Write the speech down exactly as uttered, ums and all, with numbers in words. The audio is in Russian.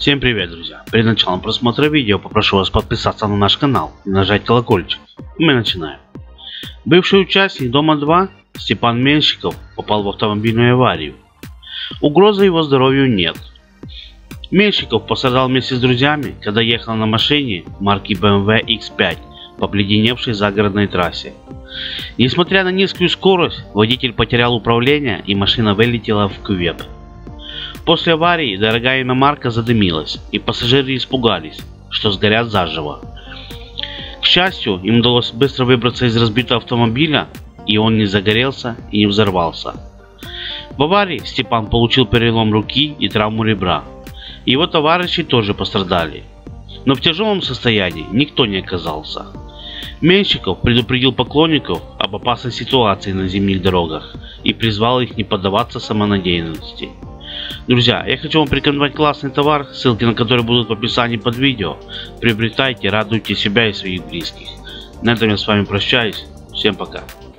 Всем привет, друзья! Перед началом просмотра видео попрошу вас подписаться на наш канал и нажать колокольчик. Мы начинаем. Бывший участник Дома два Степан Меньщиков попал в автомобильную аварию. Угрозы его здоровью нет. Меньщиков пострадал вместе с друзьями, когда ехал на машине марки бэ эм вэ икс пять по обледеневшей загородной трассе. Несмотря на низкую скорость, водитель потерял управление и машина вылетела в кювет. После аварии дорогая иномарка задымилась, и пассажиры испугались, что сгорят заживо. К счастью, им удалось быстро выбраться из разбитого автомобиля, и он не загорелся и не взорвался. В аварии Степан получил перелом руки и травму ребра. Его товарищи тоже пострадали, но в тяжелом состоянии никто не оказался. Меньщиков предупредил поклонников об опасной ситуации на зимних дорогах и призвал их не поддаваться самонадеянности. Друзья, я хочу вам порекомендовать классный товар, ссылки на который будут в описании под видео. Приобретайте, радуйте себя и своих близких. На этом я с вами прощаюсь. Всем пока.